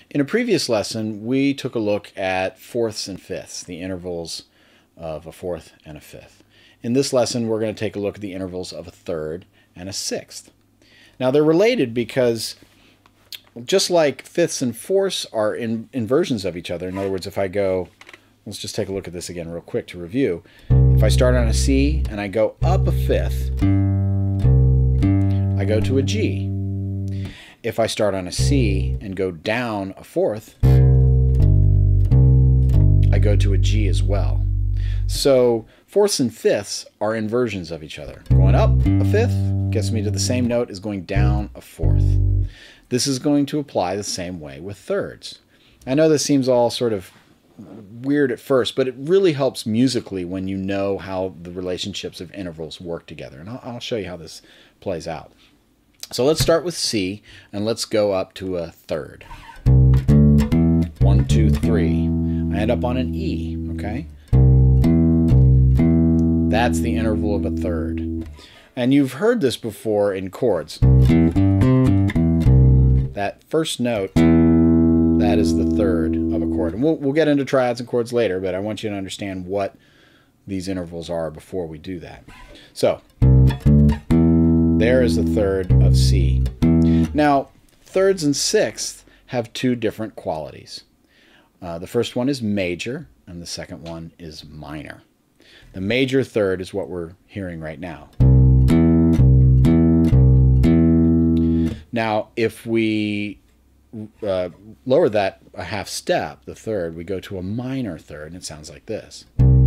In a previous lesson, we took a look at fourths and fifths, the intervals of a fourth and a fifth. In this lesson, we're going to take a look at the intervals of a third and a sixth. Now, they're related because just like fifths and fourths are inversions of each other. In other words, if I go, let's just take a look at this again real quick to review. If I start on a C and I go up a fifth, I go to a G. If I start on a C and go down a fourth, I go to a G as well. So fourths and fifths are inversions of each other. Going up a fifth gets me to the same note as going down a fourth. This is going to apply the same way with thirds. I know this seems all sort of weird at first, but it really helps musically when you know how the relationships of intervals work together. And I'll show you how this plays out. So let's start with C, and let's go up to a third. 1, 2, 3. I end up on an E, okay? That's the interval of a third. And you've heard this before in chords. That first note, that is the third of a chord. And we'll get into triads and chords later, but I want you to understand what these intervals are before we do that. So, there is the third of C. Now, thirds and sixths have two different qualities. The first one is major, and the second one is minor. The major third is what we're hearing right now. Now, if we lower that a half step, the third, we go to a minor third, and it sounds like this.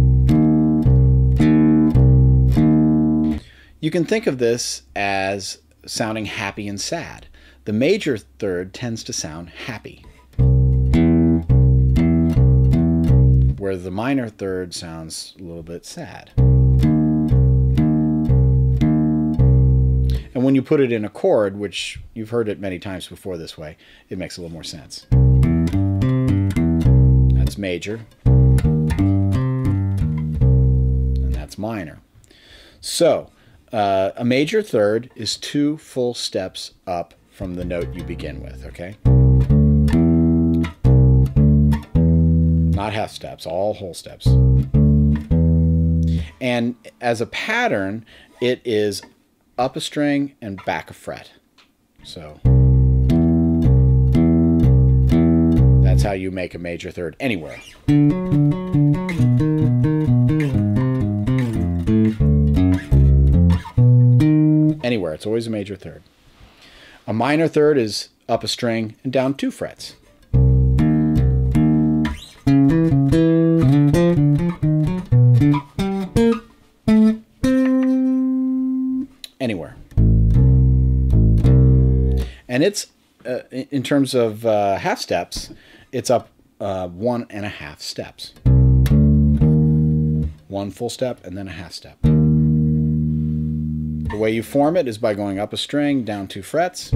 You can think of this as sounding happy and sad. The major third tends to sound happy, where the minor third sounds a little bit sad. And when you put it in a chord, which you've heard it many times before this way, it makes a little more sense. That's major, and that's minor. So, a major third is 2 full steps up from the note you begin with, okay? Not half steps, all whole steps. And as a pattern, it is up a string and back a fret. So that's how you make a major third anywhere. Anywhere, it's always a major third. A minor third is up a string and down 2 frets. Anywhere. And it's, in terms of half steps, it's up 1.5 steps. 1 full step and then a half step. The way you form it is by going up a string, down 2 frets.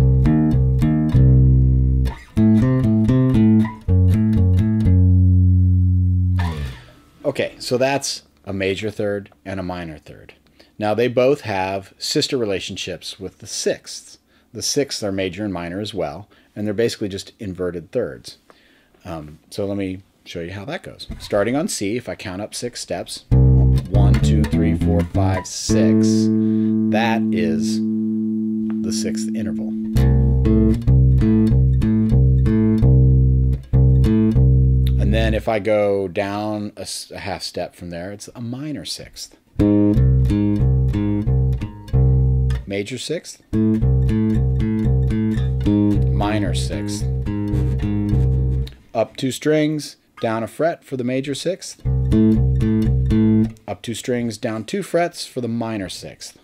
Okay, so that's a major third and a minor third. Now, they both have sister relationships with the sixths. The sixths are major and minor as well, and they're basically just inverted thirds. So let me show you how that goes. Starting on C, if I count up 6 steps, 1, 2, 3, 4, 5, 6, that is the sixth interval. And then if I go down a half step from there, it's a minor sixth. Major sixth, minor sixth. Up 2 strings, down a fret for the major sixth. Up 2 strings, down 2 frets for the minor sixth.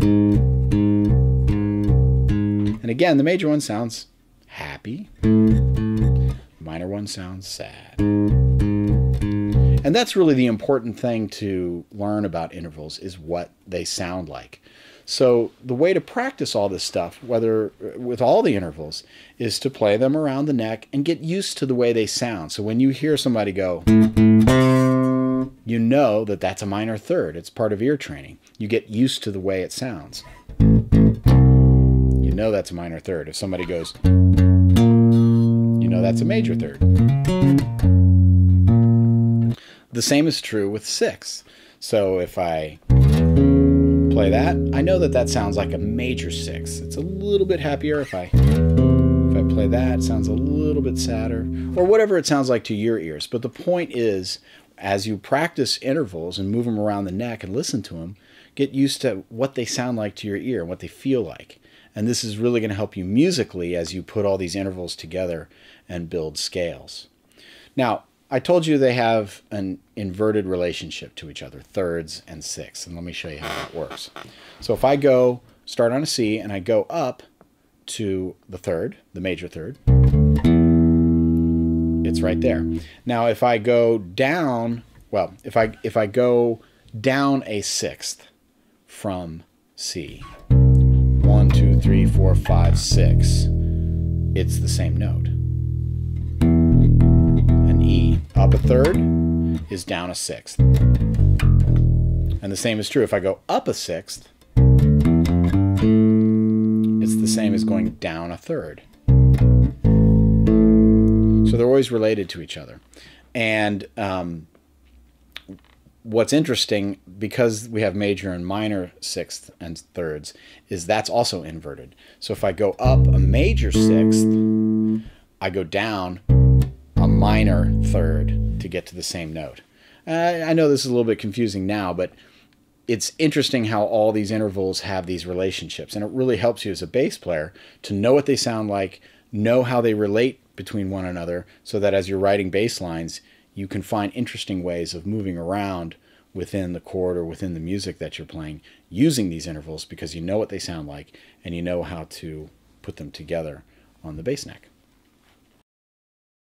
And again, the major one sounds happy. The minor one sounds sad. And that's really the important thing to learn about intervals, is what they sound like. So the way to practice all this stuff, whether with all the intervals, is to play them around the neck and get used to the way they sound. So when you hear somebody go, you know that that's a minor third. It's part of ear training. You get used to the way it sounds. You know that's a minor third. If somebody goes, you know that's a major third. The same is true with sixths. So if I play that, I know that that sounds like a major sixth. It's a little bit happier. If I play that, it sounds a little bit sadder, or whatever it sounds like to your ears. But the point is, as you practice intervals and move them around the neck and listen to them, get used to what they sound like to your ear and what they feel like. And this is really going to help you musically as you put all these intervals together and build scales. Now, I told you they have an inverted relationship to each other, thirds and sixths, and let me show you how that works. So if I go, start on a C, and I go up to the third, the major third, it's right there. Now if I go down, well, if I go down a sixth from C, 1, 2, 3, 4, 5, 6, it's the same note. An E up a third is down a sixth. And the same is true if I go up a sixth, it's the same as going down a third. So they're always related to each other. And what's interesting, because we have major and minor sixths and thirds, is that's also inverted. So if I go up a major sixth, I go down a minor third to get to the same note. I know this is a little bit confusing now, but it's interesting how all these intervals have these relationships, and it really helps you as a bass player to know what they sound like, know how they relate between one another, so that as you're writing bass lines, you can find interesting ways of moving around within the chord or within the music that you're playing using these intervals, because you know what they sound like and you know how to put them together on the bass neck.